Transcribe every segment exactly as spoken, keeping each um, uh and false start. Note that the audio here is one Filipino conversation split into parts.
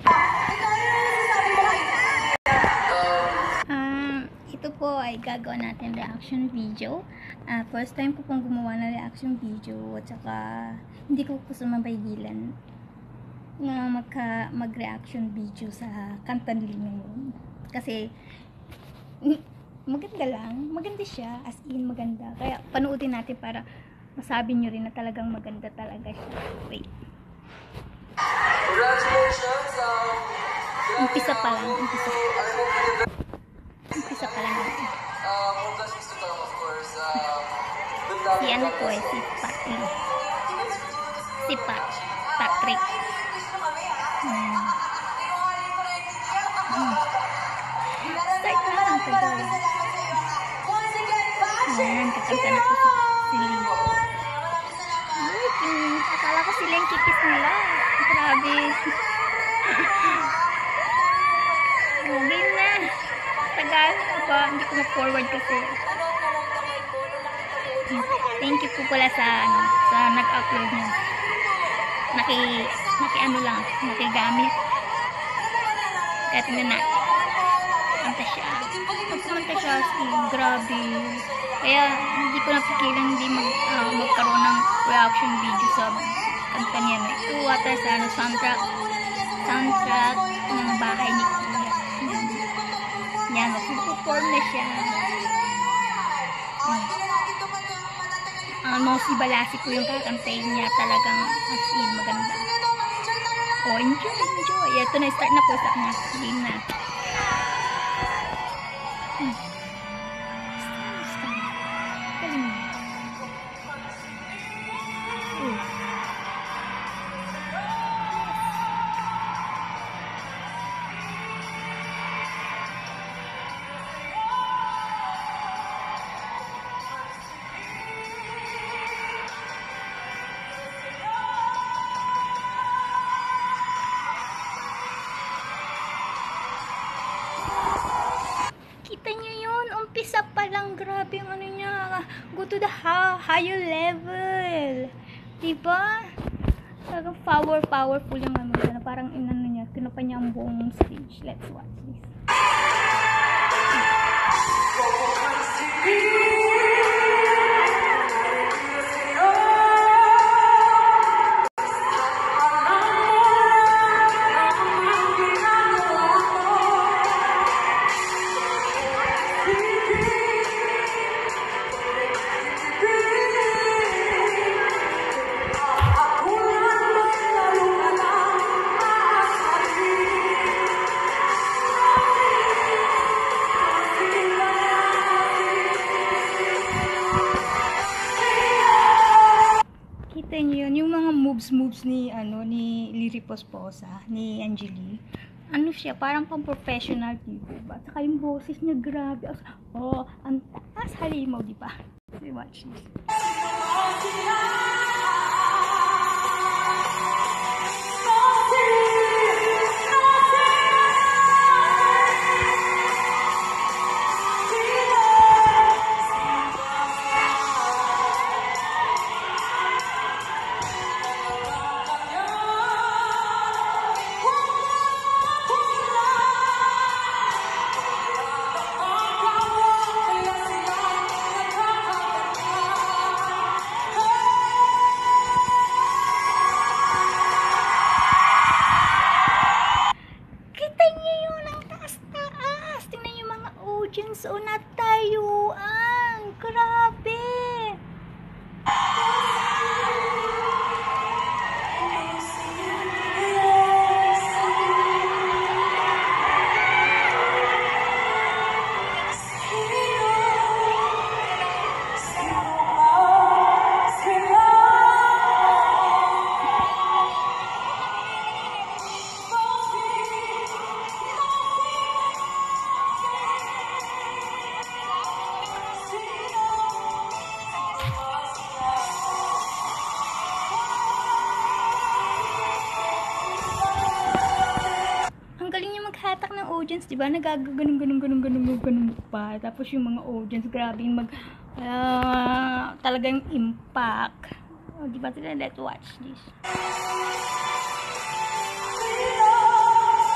Um, ito po ay gagawa natin reaction video. Uh, first time ko pong gumawa ng reaction video at saka hindi ko po sumabaygilan na magka, mag-reaction video sa kanta nila ngayon. Kasi maganda lang, maganda siya, as in maganda. Kaya panoodin natin para masabi nyo rin na talagang maganda talaga siya. Wait. Congratulations! Um, umpisa pa lang, umpisa. Umpisa pa lang. Uh, congratulations to them, of course. Uh, si ano po eh, si Patrick. Si Pat, Patrick. Hmm. Hmm. Start na lang po doon. Ayan, kakanta na po si Ling. Ay, akala ko sila yung kikis nila. Grabe. Okay na. Tagal ba? Hindi ko ma-forward kasi. Thank you po pala sa ano, sa nag-upload niya. Naki, naki ano lang, nakigamit. Kaya tingnan natin. Kumanta siya. Pag kumanta siya, grabe. Kaya hindi ko napigilan hindi mag, uh, magkaroon ng reaction video sa kanta niya. Ito ata sa ano, soundtrack, soundtrack ng bahay ni Kuya. Yan, mag-perform na siya. Almost ibalasi ko yung kakantayin niya. Talagang as in, maganda. Oh, enjoy, enjoy. Ito na, start na po sa kanya. Game na. Hmm. Start, start. Galing mo. Oh. Kita nyo yun, umpisa pa lang, grabe yung ano niya, go to the higher level, diba? Talagang power, powerful yung ano niya, parang inano niya, kinupa niya ang buong stage. Let's watch this. Kita niyo yun, yung mga moves-moves ni, ano, ni Liri Posposa, ni Angeli. Ano siya, parang pang professional tipo ba? Saka yung boses niya, grabe. Oh, ang taas halimaw, di ba? So, watch this. So, natayuan. Grabe. hatak ng audience, di ba? Nagagaganong ganong ganong ganong ganong pa. Tapos yung mga audience, grabe yung mag uh, talagang impact. Oh, di ba? Let's watch this.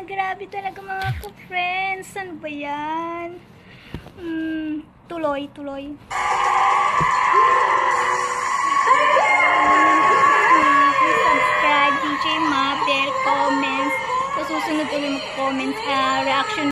grabe talaga mga ko-friends. Ano ba yan? Hmm, tuloy, tuloy. Subscribe, D J Mabel, comments. Sa susunod ulit mag-comments, uh, reaction